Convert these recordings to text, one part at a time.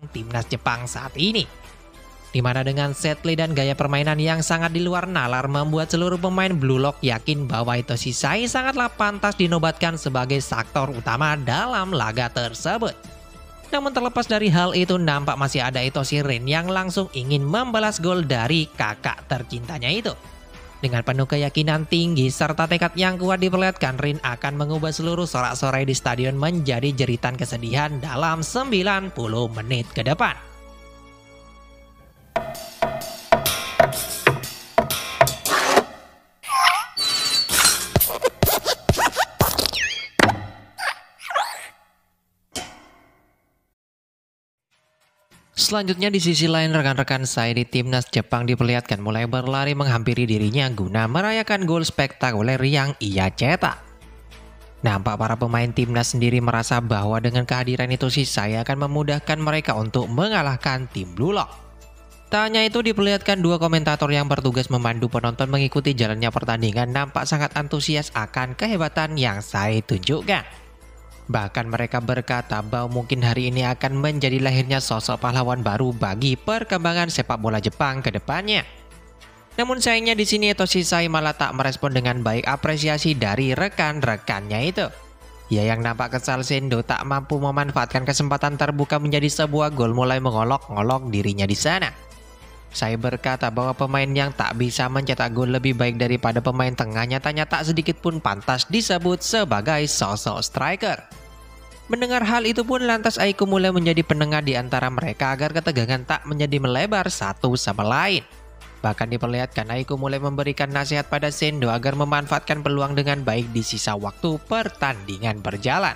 timnas Jepang saat ini. Di mana dengan set play dan gaya permainan yang sangat di luar nalar membuat seluruh pemain Blue Lock yakin bahwa Hitoshi Sai sangatlah pantas dinobatkan sebagai aktor utama dalam laga tersebut. Namun terlepas dari hal itu, nampak masih ada Hitoshi Rin yang langsung ingin membalas gol dari kakak tercintanya itu. Dengan penuh keyakinan tinggi serta tekad yang kuat diperlihatkan, Rin akan mengubah seluruh sorak-sorai di stadion menjadi jeritan kesedihan dalam 90 menit ke depan. Selanjutnya di sisi lain, rekan-rekan saya di timnas Jepang diperlihatkan mulai berlari menghampiri dirinya guna merayakan gol spektakuler yang ia cetak. Nampak para pemain timnas sendiri merasa bahwa dengan kehadiran Hitoshi Sai akan memudahkan mereka untuk mengalahkan tim Blue Lock. Tak hanya itu, diperlihatkan dua komentator yang bertugas memandu penonton mengikuti jalannya pertandingan nampak sangat antusias akan kehebatan yang Sai tunjukkan. Bahkan mereka berkata bahwa mungkin hari ini akan menjadi lahirnya sosok pahlawan baru bagi perkembangan sepak bola Jepang ke depannya. Namun sayangnya di sini Hitoshi Sai malah tak merespon dengan baik apresiasi dari rekan-rekannya itu. Ia yang nampak kesal Sendo tak mampu memanfaatkan kesempatan terbuka menjadi sebuah gol mulai mengolok-olok dirinya di sana. Sai berkata bahwa pemain yang tak bisa mencetak gol lebih baik daripada pemain tengah nyatanya tak sedikit pun pantas disebut sebagai sosok striker. Mendengar hal itu pun lantas Aiko mulai menjadi penengah di antara mereka agar ketegangan tak menjadi melebar satu sama lain. Bahkan diperlihatkan Aiko mulai memberikan nasihat pada Sendo agar memanfaatkan peluang dengan baik di sisa waktu pertandingan berjalan.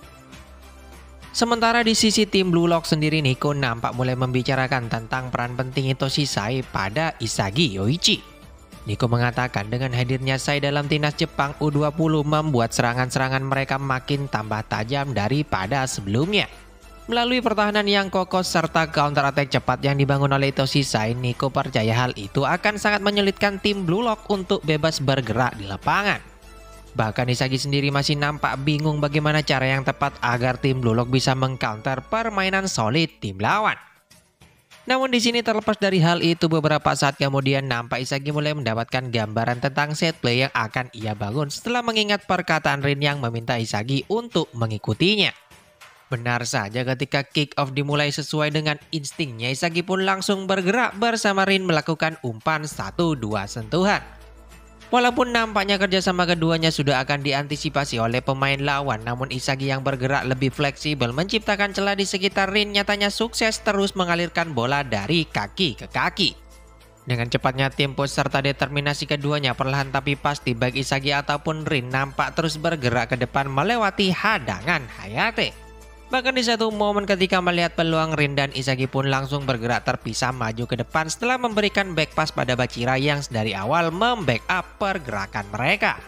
Sementara di sisi tim Blue Lock sendiri, Nico nampak mulai membicarakan tentang peran penting Hitoshi Sai pada Isagi Yoichi. Nico mengatakan dengan hadirnya Sai dalam timnas Jepang U20 membuat serangan-serangan mereka makin tambah tajam daripada sebelumnya. Melalui pertahanan yang kokoh serta counter attack cepat yang dibangun oleh Hitoshi Sai, Nico percaya hal itu akan sangat menyulitkan tim Blue Lock untuk bebas bergerak di lapangan. Bahkan Isagi sendiri masih nampak bingung bagaimana cara yang tepat agar tim Blue Lock bisa mengcounter permainan solid tim lawan. Namun di sini terlepas dari hal itu, beberapa saat kemudian nampak Isagi mulai mendapatkan gambaran tentang set play yang akan ia bangun setelah mengingat perkataan Rin yang meminta Isagi untuk mengikutinya. Benar saja, ketika kick off dimulai sesuai dengan instingnya, Isagi pun langsung bergerak bersama Rin melakukan umpan 1-2 sentuhan. Walaupun nampaknya kerjasama keduanya sudah akan diantisipasi oleh pemain lawan, namun Isagi yang bergerak lebih fleksibel menciptakan celah di sekitar Rin nyatanya sukses terus mengalirkan bola dari kaki ke kaki. Dengan cepatnya tempo serta determinasi keduanya, perlahan tapi pasti baik Isagi ataupun Rin nampak terus bergerak ke depan melewati hadangan Hayate. Bahkan di satu momen ketika melihat peluang, Rin dan Isagi pun langsung bergerak terpisah maju ke depan setelah memberikan back pass pada Bachira yang dari awal membackup pergerakan mereka.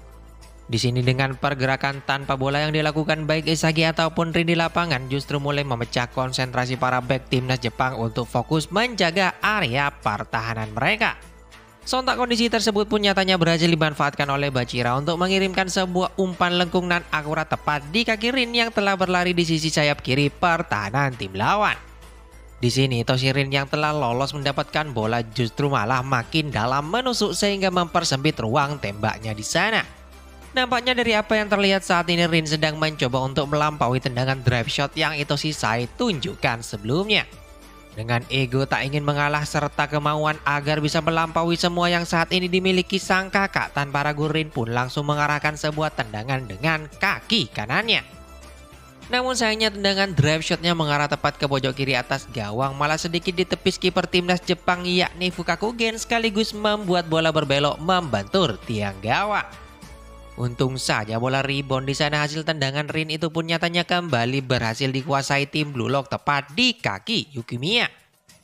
Di sini dengan pergerakan tanpa bola yang dilakukan baik Isagi ataupun Rin di lapangan justru mulai memecah konsentrasi para back timnas Jepang untuk fokus menjaga area pertahanan mereka. Sontak kondisi tersebut pun nyatanya berhasil dimanfaatkan oleh Bachira untuk mengirimkan sebuah umpan lengkung nan akurat tepat di kaki Rin yang telah berlari di sisi sayap kiri pertahanan tim lawan. Di sini Hitoshi Rin yang telah lolos mendapatkan bola justru malah makin dalam menusuk sehingga mempersempit ruang tembaknya di sana. Nampaknya dari apa yang terlihat saat ini, Rin sedang mencoba untuk melampaui tendangan drive shot yang Hitoshi Sai tunjukkan sebelumnya. Dengan ego tak ingin mengalah serta kemauan agar bisa melampaui semua yang saat ini dimiliki sang kakak, tanpa ragu Rin pun langsung mengarahkan sebuah tendangan dengan kaki kanannya. Namun sayangnya tendangan drive shotnya mengarah tepat ke pojok kiri atas gawang, malah sedikit ditepis kiper timnas Jepang yakni Fukaku Gen sekaligus membuat bola berbelok membentur tiang gawang. Untung saja bola rebound di sana hasil tendangan Rin itu pun nyatanya kembali berhasil dikuasai tim Blue Lock tepat di kaki Yukimiya.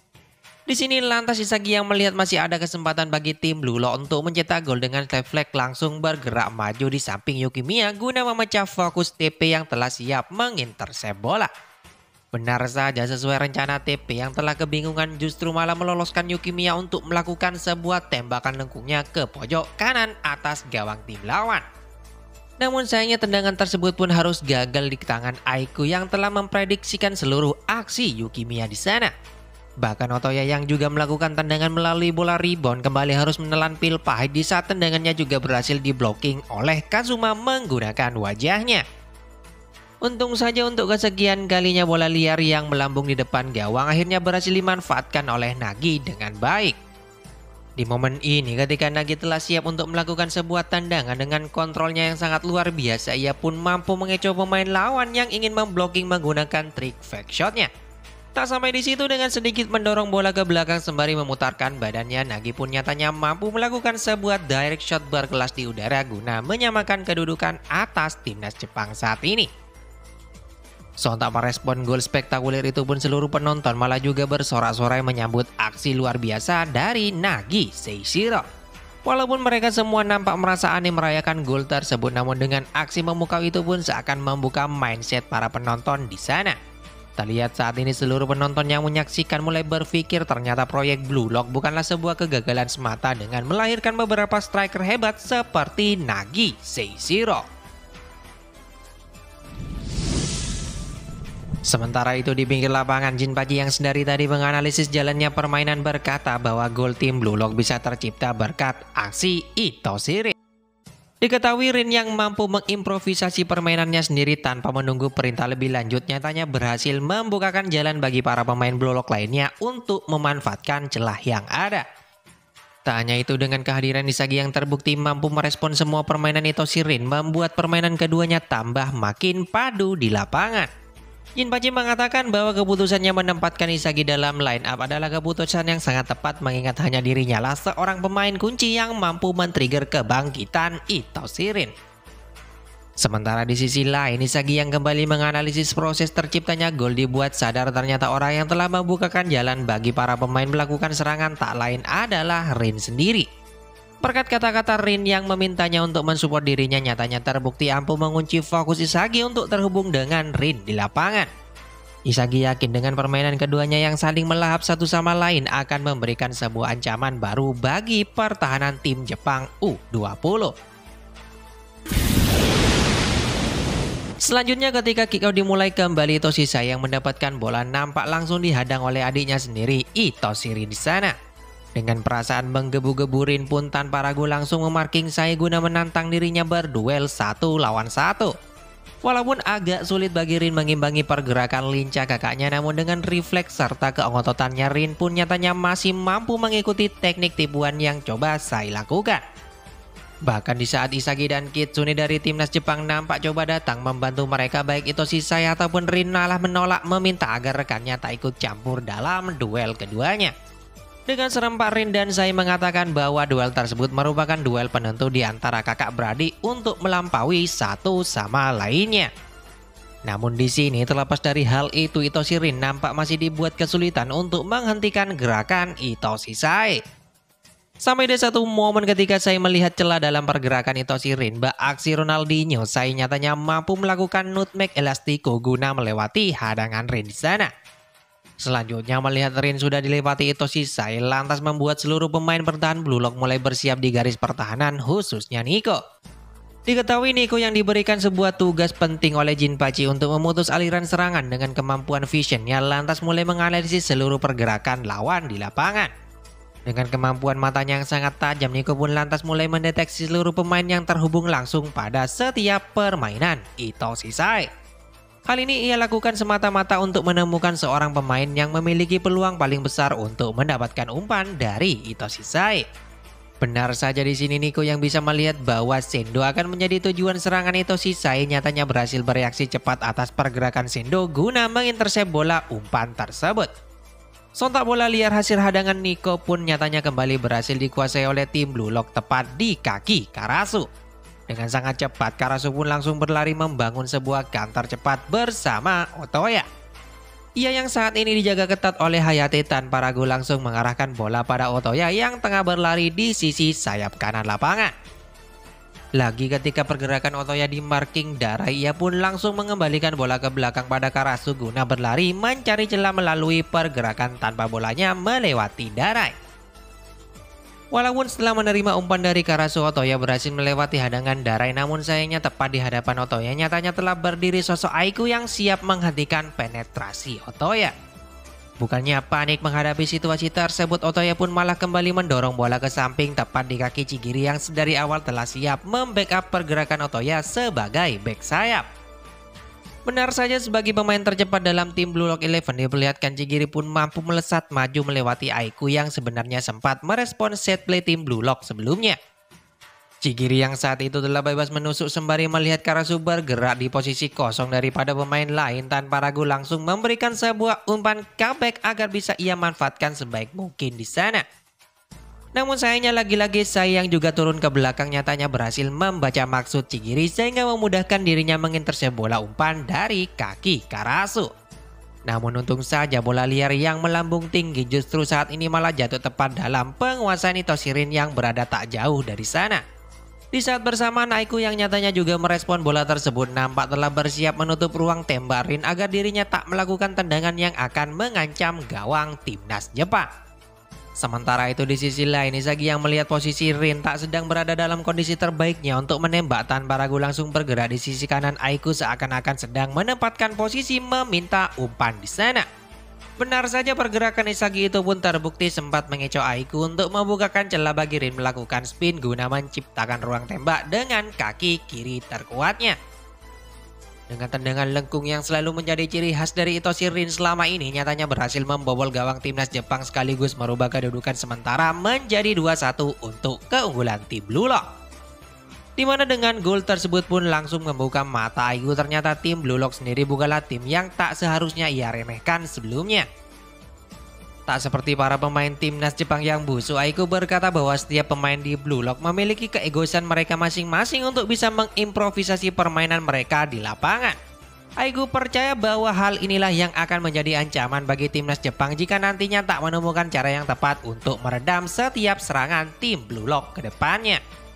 Di sini lantas Isagi yang melihat masih ada kesempatan bagi tim Blue Lock untuk mencetak gol dengan step flag langsung bergerak maju di samping Yukimiya guna memecah fokus TP yang telah siap mengintersep bola. Benar saja, sesuai rencana TP yang telah kebingungan justru malah meloloskan Yukimiya untuk melakukan sebuah tembakan lengkungnya ke pojok kanan atas gawang tim lawan. Namun sayangnya tendangan tersebut pun harus gagal di tangan Aiku yang telah memprediksikan seluruh aksi Yukimiya di sana. Bahkan Otoya yang juga melakukan tendangan melalui bola rebound kembali harus menelan pil pahit di saat tendangannya juga berhasil diblocking oleh Kazuma menggunakan wajahnya. Untung saja untuk kesekian kalinya bola liar yang melambung di depan gawang akhirnya berhasil dimanfaatkan oleh Nagi dengan baik. Di momen ini ketika Nagi telah siap untuk melakukan sebuah tendangan dengan kontrolnya yang sangat luar biasa, ia pun mampu mengecoh pemain lawan yang ingin memblocking menggunakan trik fake shotnya. Tak sampai di situ, dengan sedikit mendorong bola ke belakang sembari memutarkan badannya, Nagi pun nyatanya mampu melakukan sebuah direct shot berkelas di udara guna menyamakan kedudukan atas timnas Jepang saat ini. Sontak merespon gol spektakuler itu pun seluruh penonton malah juga bersorak-sorai menyambut aksi luar biasa dari Nagi Seishiro. Walaupun mereka semua nampak merasa aneh merayakan gol tersebut, namun dengan aksi memukau itu pun seakan membuka mindset para penonton di sana. Terlihat saat ini seluruh penonton yang menyaksikan mulai berpikir ternyata proyek Blue Lock bukanlah sebuah kegagalan semata dengan melahirkan beberapa striker hebat seperti Nagi Seishiro. Sementara itu di pinggir lapangan, Jinpachi yang sendiri tadi menganalisis jalannya permainan berkata bahwa gol tim Blue Lock bisa tercipta berkat aksi Itoshi Rin. Diketahui Rin yang mampu mengimprovisasi permainannya sendiri tanpa menunggu perintah lebih lanjut nyatanya berhasil membukakan jalan bagi para pemain Blue Lock lainnya untuk memanfaatkan celah yang ada. Tak hanya itu, dengan kehadiran Isagi yang terbukti mampu merespon semua permainan Itoshi Rin membuat permainan keduanya tambah makin padu di lapangan. Jinpachi mengatakan bahwa keputusannya menempatkan Isagi dalam line up adalah keputusan yang sangat tepat mengingat hanya dirinya lah seorang pemain kunci yang mampu men-trigger kebangkitan Itoshi Rin. Sementara di sisi lain, Isagi yang kembali menganalisis proses terciptanya gol dibuat sadar ternyata orang yang telah membukakan jalan bagi para pemain melakukan serangan tak lain adalah Rin sendiri. Berkat kata-kata Rin yang memintanya untuk mensupport dirinya nyatanya terbukti ampuh mengunci fokus Isagi untuk terhubung dengan Rin di lapangan. Isagi yakin dengan permainan keduanya yang saling melahap satu sama lain akan memberikan sebuah ancaman baru bagi pertahanan tim Jepang U20. Selanjutnya ketika kick out dimulai kembali, Toshisai yang mendapatkan bola nampak langsung dihadang oleh adiknya sendiri Itoshi Rin di sana. Dengan perasaan menggebu-gebu, Rin pun tanpa ragu langsung memarking Sai guna menantang dirinya berduel 1 lawan 1. Walaupun agak sulit bagi Rin mengimbangi pergerakan lincah kakaknya, namun dengan refleks serta keongototannya Rin pun nyatanya masih mampu mengikuti teknik tipuan yang coba Sai lakukan. Bahkan di saat Isagi dan Kitsune dari timnas Jepang nampak coba datang membantu mereka, baik itu Sai ataupun Rin malah menolak meminta agar rekannya tak ikut campur dalam duel keduanya. Dengan serempak, Rin dan Sai mengatakan bahwa duel tersebut merupakan duel penentu di antara kakak beradik untuk melampaui satu sama lainnya. Namun di sini terlepas dari hal itu, Itoshi Rin nampak masih dibuat kesulitan untuk menghentikan gerakan Itoshi Sai. Sampai di satu momen ketika Sai melihat celah dalam pergerakan Itoshi Rin, aksi Ronaldinho, Sai nyatanya mampu melakukan nutmeg elastiko guna melewati hadangan Rin di sana. Selanjutnya melihat Rin sudah dilewati Itoshi Sai, lantas membuat seluruh pemain bertahan Blue Lock mulai bersiap di garis pertahanan, khususnya Nico. Diketahui Nico yang diberikan sebuah tugas penting oleh Jinpachi untuk memutus aliran serangan dengan kemampuan visionnya, lantas mulai menganalisis seluruh pergerakan lawan di lapangan. Dengan kemampuan matanya yang sangat tajam, Nico pun lantas mulai mendeteksi seluruh pemain yang terhubung langsung pada setiap permainan Itoshi Sai. Hal ini ia lakukan semata-mata untuk menemukan seorang pemain yang memiliki peluang paling besar untuk mendapatkan umpan dari Itoshi Sai. Benar saja di sini Nico yang bisa melihat bahwa Sendo akan menjadi tujuan serangan Itoshi Sai nyatanya berhasil bereaksi cepat atas pergerakan Sendo guna mengintersep bola umpan tersebut. Sontak bola liar hasil hadangan Nico pun nyatanya kembali berhasil dikuasai oleh tim Blue Lock tepat di kaki Karasu. Dengan sangat cepat, Karasu pun langsung berlari membangun sebuah counter cepat bersama Otoya. Ia yang saat ini dijaga ketat oleh Hayate tanpa ragu langsung mengarahkan bola pada Otoya yang tengah berlari di sisi sayap kanan lapangan. Lagi ketika pergerakan Otoya di marking Darai, ia pun langsung mengembalikan bola ke belakang pada Karasu guna berlari mencari celah melalui pergerakan tanpa bolanya melewati Darai. Walaupun setelah menerima umpan dari Karasu, Otoya berhasil melewati hadangan Darai, namun sayangnya tepat di hadapan Otoya nyatanya telah berdiri sosok Aiku yang siap menghentikan penetrasi Otoya. Bukannya panik menghadapi situasi tersebut, Otoya pun malah kembali mendorong bola ke samping tepat di kaki Chigiri yang dari awal telah siap membackup pergerakan Otoya sebagai back sayap. Benar saja, sebagai pemain tercepat dalam tim Blue Lock 11 diperlihatkan, Chigiri pun mampu melesat maju melewati Aiku yang sebenarnya sempat merespon set play tim Blue Lock sebelumnya. Chigiri yang saat itu telah bebas menusuk sembari melihat Karasu bergerak di posisi kosong daripada pemain lain, tanpa ragu langsung memberikan sebuah umpan comeback agar bisa ia manfaatkan sebaik mungkin di sana. Namun sayangnya lagi-lagi Sai yang juga turun ke belakang nyatanya berhasil membaca maksud Chigiri sehingga memudahkan dirinya mengintersep bola umpan dari kaki Karasu. Namun untung saja bola liar yang melambung tinggi justru saat ini malah jatuh tepat dalam penguasaan Hitoshi Rin yang berada tak jauh dari sana. Di saat bersamaan, Aiku yang nyatanya juga merespon bola tersebut nampak telah bersiap menutup ruang tembak Rin agar dirinya tak melakukan tendangan yang akan mengancam gawang timnas Jepang. Sementara itu di sisi lain, Isagi yang melihat posisi Rin tak sedang berada dalam kondisi terbaiknya untuk menembak tanpa ragu langsung bergerak di sisi kanan Aiku seakan-akan sedang menempatkan posisi meminta umpan di sana. Benar saja, pergerakan Isagi itu pun terbukti sempat mengecoh Aiku untuk membukakan celah bagi Rin melakukan spin guna menciptakan ruang tembak dengan kaki kiri terkuatnya. Dengan tendangan lengkung yang selalu menjadi ciri khas dari Hitoshi Rin selama ini, nyatanya berhasil membobol gawang timnas Jepang sekaligus merubah kedudukan sementara menjadi 2-1 untuk keunggulan tim Blue Lock. Dimana dengan gol tersebut pun langsung membuka mata Aiku, ternyata tim Blue Lock sendiri bukanlah tim yang tak seharusnya ia remehkan sebelumnya. Tak seperti para pemain timnas Jepang yang busuk, Aiku berkata bahwa setiap pemain di Blue Lock memiliki keegoisan mereka masing-masing untuk bisa mengimprovisasi permainan mereka di lapangan. Aiku percaya bahwa hal inilah yang akan menjadi ancaman bagi timnas Jepang jika nantinya tak menemukan cara yang tepat untuk meredam setiap serangan tim Blue Lock ke depannya.